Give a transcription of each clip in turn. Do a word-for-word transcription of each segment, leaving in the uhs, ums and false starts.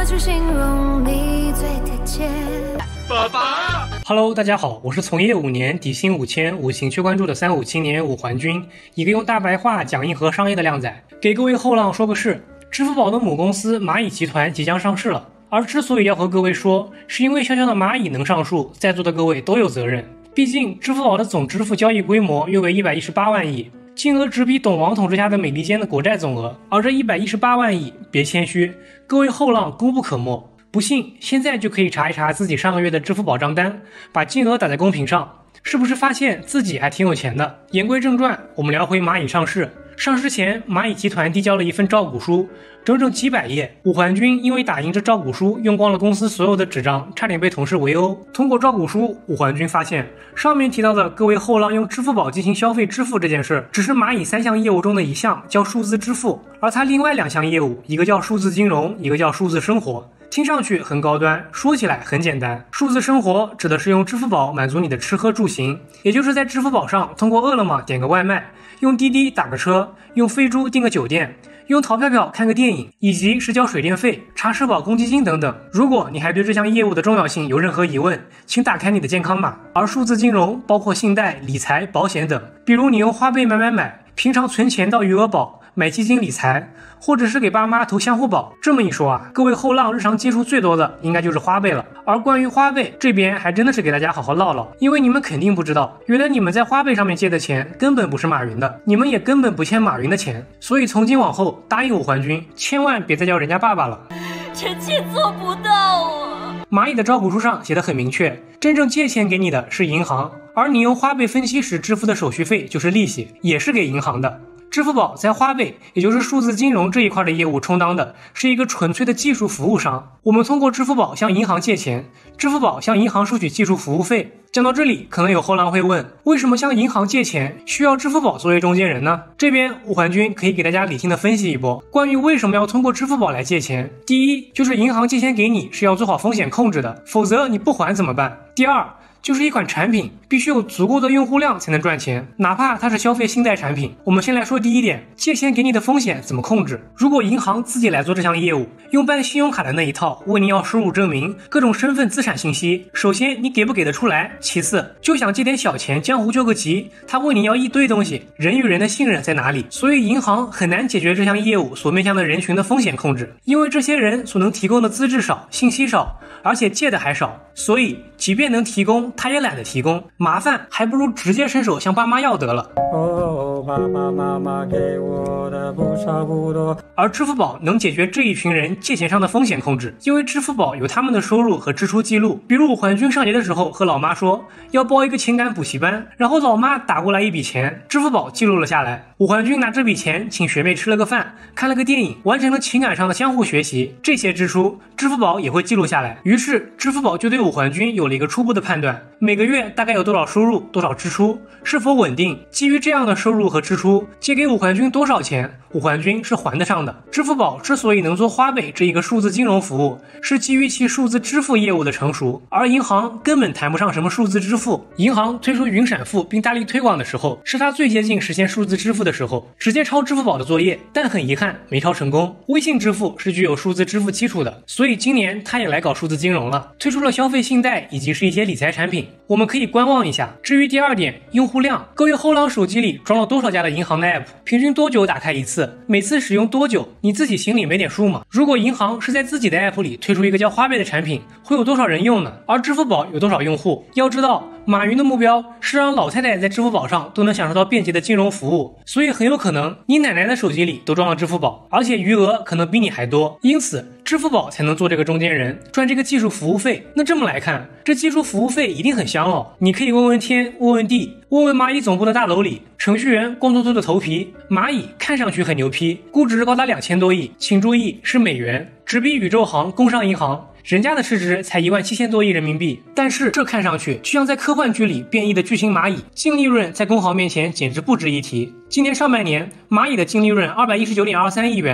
么去形容你最贴切？ 爸爸 Hello， 大家好，我是从业五年、底薪五千、五行区关注的三五青年武环君，一个用大白话讲硬核商业的靓仔。给各位后浪说个事，支付宝的母公司蚂蚁集团即将上市了。而之所以要和各位说，是因为小小的蚂蚁能上树，在座的各位都有责任。毕竟支付宝的总支付交易规模约为一百一十八万亿，金额只比董王统治下的美利坚的国债总额。而这一百一十八万亿，别谦虚，各位后浪功不可没。不信，现在就可以查一查自己上个月的支付宝账单，把金额打在公屏上，是不是发现自己还挺有钱的？言归正传，我们聊回蚂蚁上市。上市前，蚂蚁集团递交了一份招股书，整整几百页。武环君因为打印这招股书用光了公司所有的纸张，差点被同事围殴。通过招股书，武环君发现上面提到的各位后浪用支付宝进行消费支付这件事，只是蚂蚁三项业务中的一项，叫数字支付，而它另外两项业务，一个叫数字金融，一个叫数字生活。听上去很高端，说起来很简单。数字生活指的是用支付宝满足你的吃喝住行，也就是在支付宝上通过饿了么点个外卖，用滴滴打个车，用飞猪订个酒店，用淘票票看个电影，以及是交水电费、查社保公积金等等。如果你还对这项业务的重要性有任何疑问，请打开你的健康码。而数字金融包括信贷、理财、保险等，比如你用花呗买买买，平常存钱到余额宝，买基金理财，或者是给爸妈投相互保。这么一说啊，各位后浪日常接触最多的应该就是花呗了。而关于花呗这边，还真的是给大家好好唠唠，因为你们肯定不知道，原来你们在花呗上面借的钱根本不是马云的，你们也根本不欠马云的钱。所以从今往后，答应武环君，千万别再叫人家爸爸了。 臣妾做不到啊！ 蚂蚁的招股书上写的很明确，真正借钱给你的是银行，而你用花呗分期时支付的手续费就是利息，也是给银行的。支付宝在花呗，也就是数字金融这一块的业务充当的是一个纯粹的技术服务商。我们通过支付宝向银行借钱，支付宝向银行收取技术服务费。讲到这里，可能有后浪会问，为什么向银行借钱需要支付宝作为中间人呢？这边武环君可以给大家理性的分析一波，关于为什么要通过支付宝来借钱。第一，就是银行借钱给你是要做好风险控制的，否则你不还怎么办？第二，就是一款产品必须有足够的用户量才能赚钱，哪怕它是消费信贷产品。我们先来说第一点，借钱给你的风险怎么控制？如果银行自己来做这项业务，用办信用卡的那一套，问你要收入证明、各种身份资产信息，首先你给不给得出来？其次，就想借点小钱，江湖救个急，他问你要一堆东西，人与人的信任在哪里？所以银行很难解决这项业务所面向的人群的风险控制，因为这些人所能提供的资质少、信息少，而且借的还少，所以即便能提供，他也懒得提供，麻烦还不如直接伸手向爸妈要得了。 哦，爸爸妈妈给我的不少不多。 而支付宝能解决这一群人借钱上的风险控制，因为支付宝有他们的收入和支出记录。比如武环君上学的时候和老妈说要报一个情感补习班，然后老妈打过来一笔钱，支付宝记录了下来。武环君拿这笔钱请学妹吃了个饭，看了个电影，完成了情感上的相互学习，这些支出支付宝也会记录下来。于是支付宝就对武环君有了一个初步的判断，每个月大概有多少收入，多少支出，是否稳定。基于这样的收入和支出，借给武环君多少钱，武环君是还得上的。支付宝之所以能做花呗这一个数字金融服务，是基于其数字支付业务的成熟，而银行根本谈不上什么数字支付。银行推出云闪付并大力推广的时候，是它最接近实现数字支付的时候，直接抄支付宝的作业，但很遗憾没抄成功。微信支付是具有数字支付基础的，所以今年它也来搞数字金融了，推出了消费信贷以及是一些理财产品，我们可以观望一下。至于第二点，用户量，各位后浪手机里装了多少家的银行的 app， 平均多久打开一次，每次使用多久，你自己心里没点数吗？如果银行是在自己的 app 里推出一个叫花呗的产品，会有多少人用呢？而支付宝有多少用户？要知道马云的目标是让老太太在支付宝上都能享受到便捷的金融服务，所以很有可能你奶奶的手机里都装了支付宝，而且余额可能比你还多，因此支付宝才能做这个中间人，赚这个技术服务费。那这么来看，这技术服务费一定很香哦。你可以问问天，问问地，问问蚂蚁总部的大楼里，程序员光秃秃的头皮，蚂蚁看上去很牛批，估值高达两千多亿，请注意是美元，只比宇宙行、工商银行。人家的市值才一万七千多亿人民币，但是这看上去就像在科幻剧里变异的巨型蚂蚁，净利润在工行面前简直不值一提。今年上半年，蚂蚁的净利润二百一十九点二三亿元，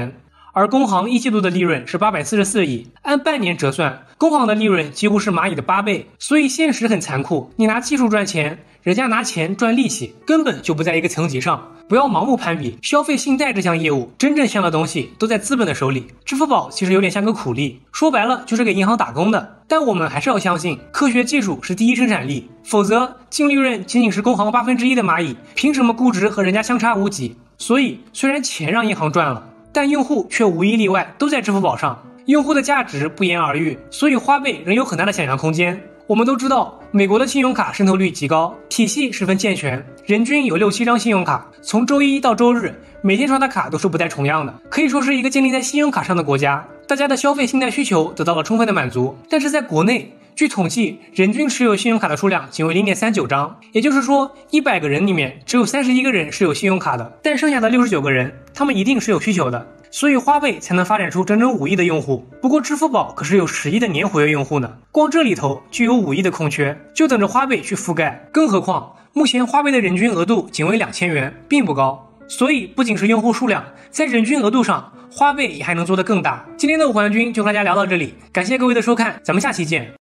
而工行一季度的利润是八百四十四亿，按半年折算，工行的利润几乎是蚂蚁的八倍。所以现实很残酷，你拿技术赚钱，人家拿钱赚利息，根本就不在一个层级上。不要盲目攀比，消费信贷这项业务真正香的东西都在资本的手里。支付宝其实有点像个苦力，说白了就是给银行打工的。但我们还是要相信，科学技术是第一生产力，否则净利润仅仅是工行八分之一的蚂蚁，凭什么估值和人家相差无几？所以虽然钱让银行赚了，但用户却无一例外都在支付宝上，用户的价值不言而喻，所以花呗仍有很大的想象空间。我们都知道，美国的信用卡渗透率极高，体系十分健全，人均有六七张信用卡，从周一到周日，每天刷的卡都是不带重样的，可以说是一个建立在信用卡上的国家。大家的消费信贷需求得到了充分的满足。但是在国内，据统计，人均持有信用卡的数量仅为 零点三九张，也就是说一百个人里面只有三十一个人是有信用卡的，但剩下的六十九个人，他们一定是有需求的，所以花呗才能发展出整整五亿的用户。不过支付宝可是有十亿的年活跃用户呢，光这里头就有五亿的空缺，就等着花呗去覆盖。更何况目前花呗的人均额度仅为两千元，并不高，所以不仅是用户数量，在人均额度上，花呗也还能做得更大。今天的五环君就和大家聊到这里，感谢各位的收看，咱们下期见。